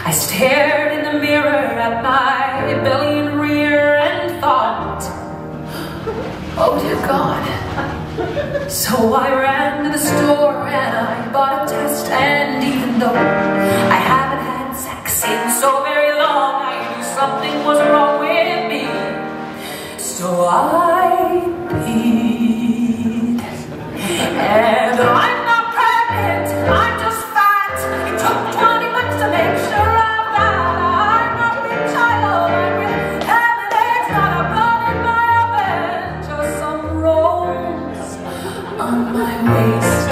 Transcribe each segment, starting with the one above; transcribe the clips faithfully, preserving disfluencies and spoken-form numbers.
I stared in the mirror at my belly and rear and thought, oh dear God. So I ran to the store and I bought a test, and even though I haven't had sex in so very long, I knew something was wrong with me. So I peed, and I'm not pregnant, I'm just fat. It took twenty bucks to make sure of that. I'm not rich, I love it with ham and eggs, not a bun in my oven, just some rolls on my waist.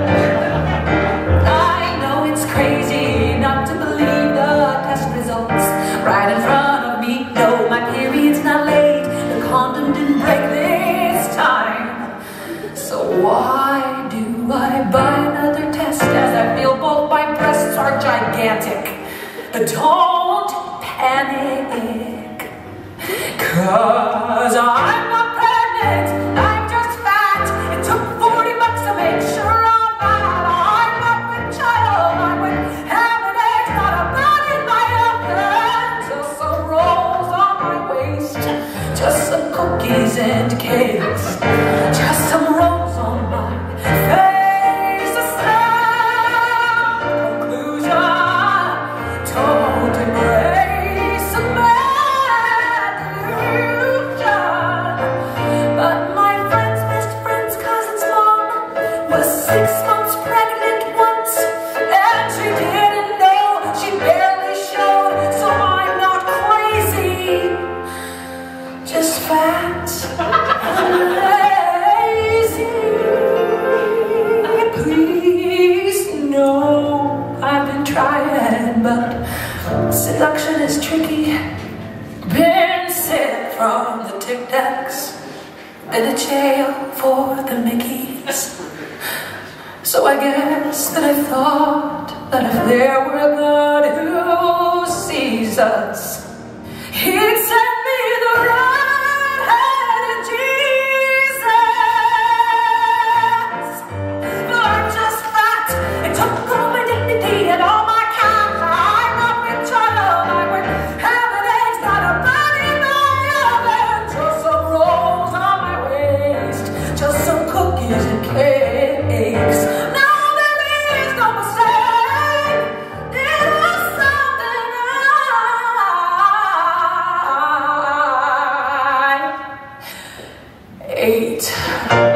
I know it's crazy not to believe the test results right in front of me. No, my period's not late, the condom didn't break this time. So why do I buy another test as I feel both my breasts are gigantic? But don't panic, 'cause I'm not pregnant, I'm just fat. It took forty bucks to make sure of that. I'm not with child, I'm with ham and eggs, not a bun in my oven, just some rolls on my waist, just some cookies and cakes, just some rolls on my face. A sound conclusion, don't embrace a mad illusion. But my friend's best friend's cousin's mom was six months pregnant once, and she didn't know, she barely showed. So I'm not crazy, just fat and lazy. Please, no, I've been trying, but seduction is tricky. Been sick from the Tic Tacs, been to jail for the Mickeys. So I guess that I thought that if there were a God who sees us, he'd send me the right-handed Jesus. But I'm just fat, it took all my dignity and all my cash. I'm not with child, I'm with ham and eggs, not a bun in my oven, just some rolls on my waist, just some cookies and cakes. No, there is no mistake, it was something I ate.